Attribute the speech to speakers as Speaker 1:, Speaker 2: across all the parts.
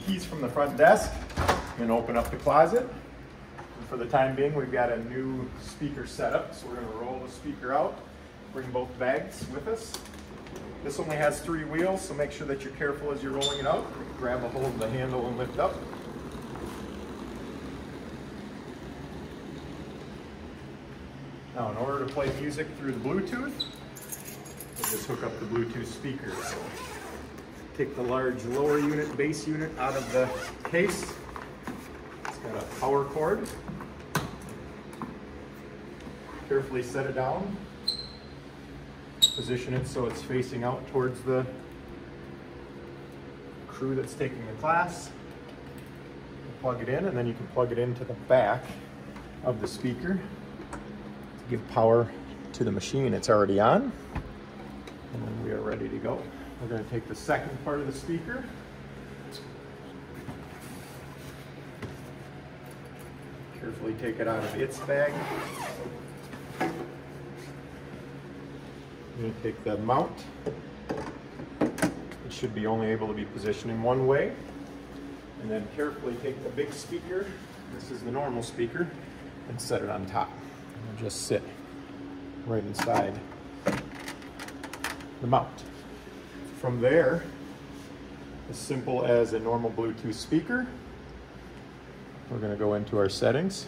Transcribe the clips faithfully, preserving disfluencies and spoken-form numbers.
Speaker 1: keys from the front desk and open up the closet. And for the time being, we've got a new speaker setup, so we're going to roll the speaker out, bring both bags with us. This only has three wheels, so make sure that you're careful as you're rolling it out. Grab a hold of the handle and lift up. Now, in order to play music through the Bluetooth, we'll just hook up the Bluetooth speakers. So, take the large lower unit, bass unit out of the case. It's got a power cord. Carefully set it down. Position it so it's facing out towards the crew that's taking the class. Plug it in, and then you can plug it into the back of the speaker to give power to the machine it's already on. And then we are ready to go. We're going to take the second part of the speaker. Carefully take it out of its bag. We're going to take the mount. It should be only able to be positioned in one way. And then carefully take the big speaker, this is the normal speaker, and set it on top. It'll just sit right inside the mount. From there, as simple as a normal Bluetooth speaker, we're going to go into our settings.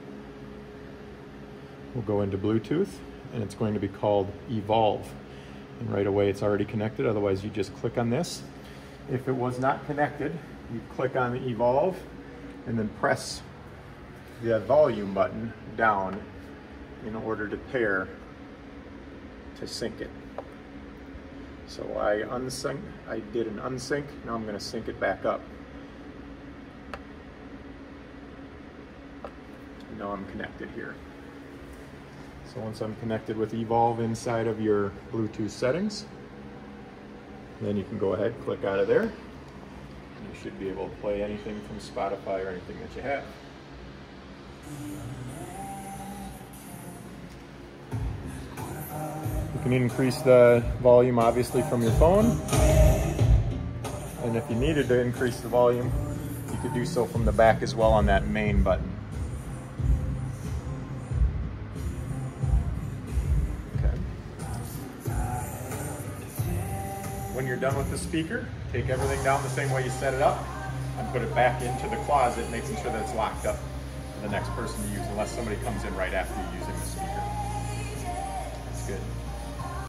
Speaker 1: We'll go into Bluetooth, and it's going to be called Evolve. And right away it's already connected, otherwise you just click on this. If it was not connected, you click on the Evolve and then press the volume button down in order to pair to sync it. So I unsync, I did an unsync, now I'm going to sync it back up. Now I'm connected here. So once I'm connected with Evolve inside of your Bluetooth settings, then you can go ahead, click out of there. You should be able to play anything from Spotify or anything that you have. You can increase the volume obviously from your phone. And if you needed to increase the volume, you could do so from the back as well on that main button. When you're done with the speaker, take everything down the same way you set it up and put it back into the closet, making sure that it's locked up for the next person to use, unless somebody comes in right after you're using the speaker. That's good.